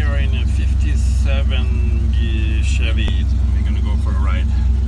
are in a 57 Chevy and we're gonna go for a ride.